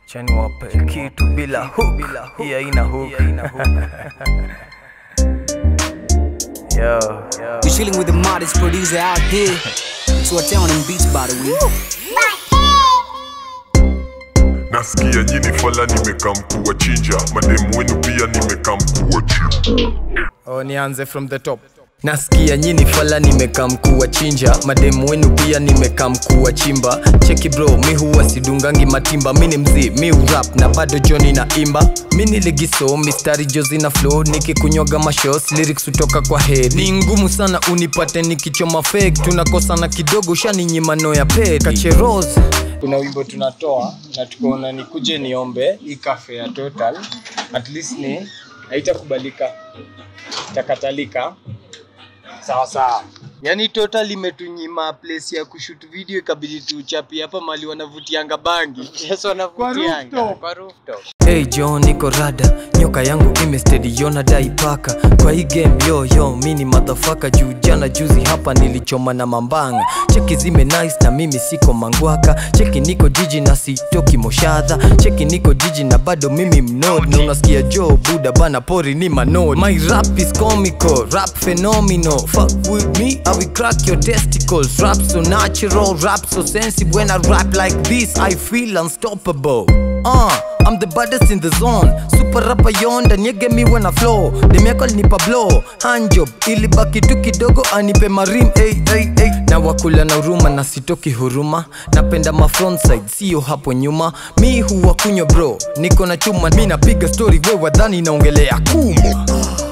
Chani wape kitu bila hook. Hii ina hook. Yo. You're chilling with the modest producer out here. So I tell them beats by the way. Nasikia nyini fala nimeka mkuu wa chinja. Mademu wenu pia nimeka mkuu wa chinja. Oh, nianze from the top. Nasikia nyini fala nimeka mkuu wa chinja. Mademu wenu pia nimeka mkuu wa chimba. Cheki bro, mi huwa sidungangi matimba. Mini mzee, mi urap na bado Johnny na imba. Mini ligiso, mistari jozi na flow. Niki kunyoga mashows, lyrics utoka kwa head. Ni ngumu sana unipate nikichoma fake. Tunakosana kidogo, shani nyimano ya pedi. Kacheroz kuna wimbo tunatoa na tukoona nikuje niombe hii cafe ya Total. At least ni haitakubalika, takatalika. Sawa sawa. Yani Total imetunyima place ya kushoot video, ikabidi tuchapi hapa mali wanavutianga bangi. Yes, wanavutianga kwa rooftop. Hey John, niko rada, nyoka yangu imesteady yona dai paka. Kwa hii game yo mini motherfucker. Juu jana juzi hapa nilichoma na mambanga. Cheki zime nice na mimi siko mangwaka. Cheki niko jiji na sitoki moshadha. Cheki niko jiji na bado mimi mnod. Na unasikia Joe Buda bana pori ni manod. My rap is comical, rap phenomenal. Fuck with me, I will crack your testicles. Rap so natural, rap so sensitive. When I rap like this, I feel unstoppable. I'm the baddest in the zone. Super rapper yonda, nyege mi when I flow. Demiakol ni Pablo, handjob ili baki tu kidogo anipe marim. Na wakula na uruma na sitoki huruma. Napenda ma front side, siyo hapo nyuma. Mi huwa kunyo bro, niko na chuma. Mi napiga story, wewe wadhani naongelea kuma.